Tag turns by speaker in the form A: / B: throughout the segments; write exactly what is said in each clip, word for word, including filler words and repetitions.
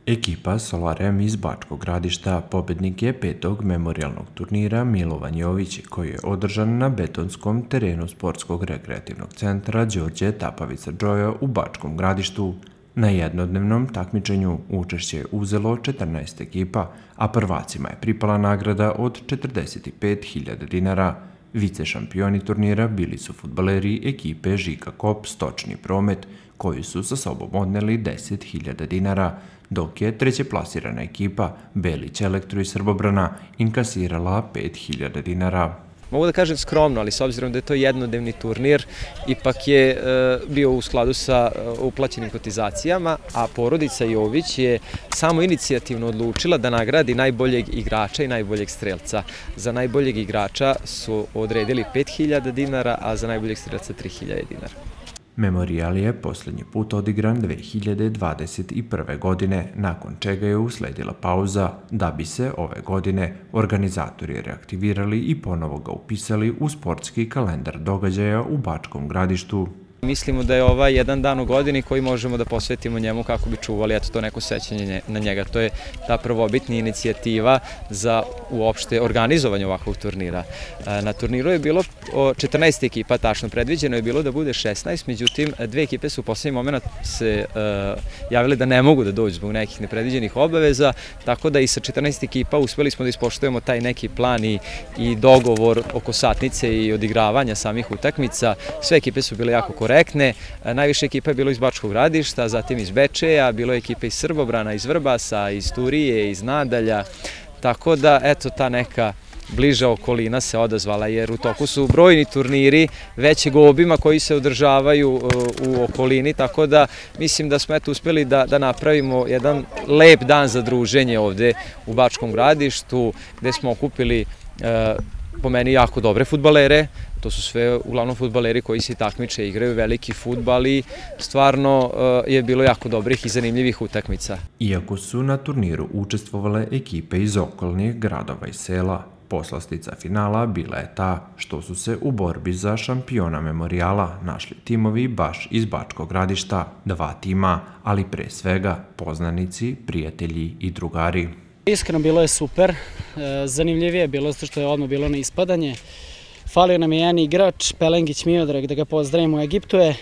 A: Ekipa Solarem iz Bačkog Gradišta pobednik je petog memorijalnog turnira Milovan Jović, koji je održan na betonskom terenu Sportskog rekreativnog centra Đorđe Tapavica Džoja u Bačkom Gradištu. Na jednodnevnom takmičenju učešće je uzelo četrnaest ekipa, a prvacima je pripala nagrada od četrdeset pet hiljada dinara. Vice šampioni turnira bili su fudbaleri ekipe Žika Kop Stočni promet, koji su sa sobom odneli deset hiljada dinara, dok je trećeplasirana ekipa Belić Elektro iz Srbobrana inkasirala pet hiljada dinara.
B: Mogu da kažem skromno, ali s obzirom da je to jednodnevni turnir, ipak je bio u skladu sa uplaćenim kotizacijama, a porodica Jović je samo inicijativno odlučila da nagradi najboljeg igrača i najboljeg strelca. Za najboljeg igrača su odredili pet hiljada dinara, a za najboljeg strelca tri hiljade dinara.
A: Memorijal je posljednji put odigran dve hiljade dvadeset prve. godine, nakon čega je usledila pauza, da bi se ove godine organizatori reaktivirali i ponovo ga upisali u sportski kalendar događaja u Bačkom Gradištu.
B: Mislimo da je ovaj jedan dan u godini koji možemo da posvetimo njemu kako bi čuvali eto to neko sećanje na njega. To je ta prvobitna inicijativa za uopšte organizovanje ovakvog turnira. Na turniru je bilo četrnaest ekipa, tačno predviđeno je bilo da bude šesnaest, međutim dve ekipe su u poslednji moment se javile da ne mogu da dođu zbog nekih nepredviđenih obaveza, tako da i sa četrnaest ekipa uspeli smo da ispoštujemo taj neki plan i dogovor oko satnice i odigravanja samih utakmica. Sve ekipe su bile jako korektne. Najviše ekipa je bilo iz Bačkog Gradišta, zatim iz Bečeja, bilo je ekipa iz Srbobrana, iz Vrbasa, iz Turije, iz Nadalja, tako da eto ta neka bliža okolina se odazvala, jer u toku su brojni turniri većeg obima koji se održavaju u okolini, tako da mislim da smo eto uspjeli da, da napravimo jedan lep dan za druženje ovde u Bačkom Gradištu, gde smo okupili e, po meni jako dobre fudbalere. To su sve uglavnom fudbaleri koji se takmiče, igraju veliki fudbal i stvarno je bilo jako dobrih i zanimljivih utakmica.
A: Iako su na turniru učestvovale ekipe iz okolnih gradova i sela, poslastica finala bila je ta što su se u borbi za šampiona memorijala našli timovi baš iz Bačkog Gradišta, dva tima, ali pre svega poznanici, prijatelji i drugari.
C: Iskreno bilo je super, zanimljivije je bilo zato što je odmah bilo na ispadanje. Falio nam je jedan igrač, Pelengić Miodrag, da ga pozdravimo u Egiptu je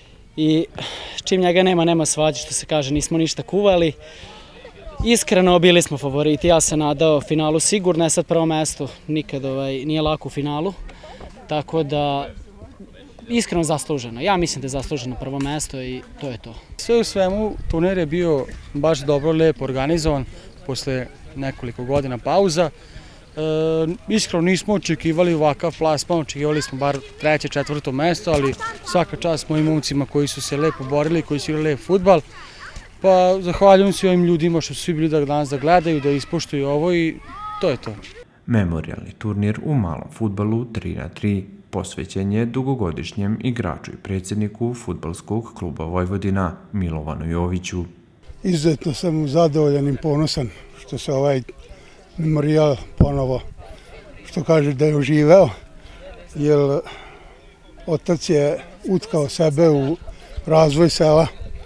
C: i čim njega nema, nema svađe, što se kaže, nismo ništa kuvali. Iskreno bili smo favoriti, ja se nadao finalu sigurno, je sad prvo mesto, nikad ovaj, nije lako u finalu, tako da iskreno zasluženo. Ja mislim da je zasluženo prvo mesto i to je to.
D: Sve u svemu, turnir je bio baš dobro, lepo organizovan, posle nekoliko godina pauza. E, iskreno nismo očekivali ovakav plasman, očekivali smo bar treće, četvrto mesto, ali svaka čast mojim momcima koji su se lepo borili, koji su igrali lep fudbal. Pa zahvaljujem se ovim ljudima što su svi bili da danas da gledaju, da ispoštuju ovo i to je to.
A: Memorijalni turnir u malom fudbalu tri na tri posvećen je dugogodišnjem igraču i predsjedniku Fudbalskog kluba Vojvodina Milovanu Joviću.
E: Izuzetno sam zadovoljan i ponosan što se ovaj memorijal ponovo, što kaže da je oživeo, jer otac je utkao sebe u razvoj sela,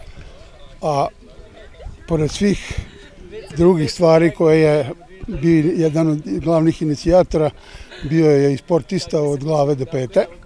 E: a pored svih drugih stvari koje je bio jedan od glavnih inicijatora, bio je i sportista od glave do pete. E,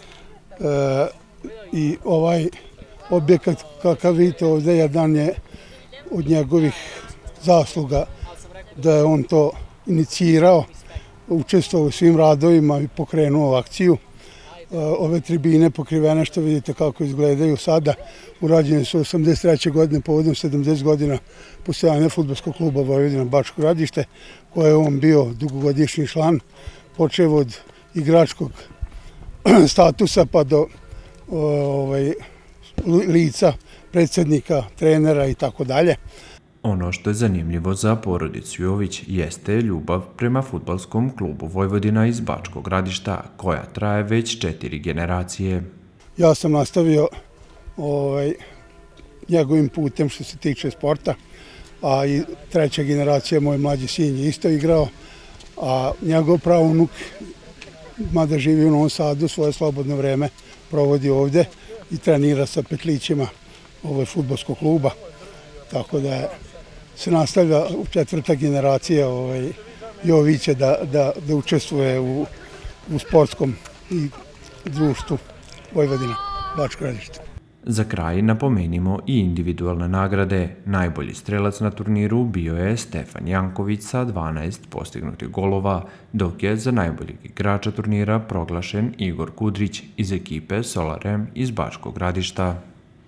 E: I ovaj objekat, kakav vidite ovdje, jedan je od njegovih zasluga da je on to inicirao, učestvovao u svim radovima i pokrenuo akciju. Ove tribine pokrivene što vidite kako izgledaju sada, urađene su osamdeset treće. godine povodom sedamdeset godina postojanja Fudbalskog kluba Vojvodina Bačko Gradište, koje je on bio dugogodišnji član, počev od igračkog statusa pa do ovaj, lica, predsjednika, trenera i tako dalje.
A: Ono što je zanimljivo za porodicu Jović jeste ljubav prema Fudbalskom klubu Vojvodina iz Bačkog Gradišta, koja traje već četiri generacije.
E: Ja sam nastavio ovaj, njegovim putem što se tiče sporta, a i treća generacija, moj mlađi sin je isto igrao, a njegov praunuk, mada živi u Novom Sadu, svoje slobodno vreme provodi ovdje i trenira sa petlićima ovaj, fudbalskog kluba. Tako da je se nastavlja četvrta generacija ovaj, Jovića da, da, da učestvuje u, u sportskom i društvu Vojvodina, Bačko Gradište.
A: Za kraj napomenimo i individualne nagrade. Najbolji strelac na turniru bio je Stefan Janković sa dvanaest postignutih golova, dok je za najboljeg igrača turnira proglašen Igor Kudrić iz ekipe Solarem iz Bačkog Gradišta.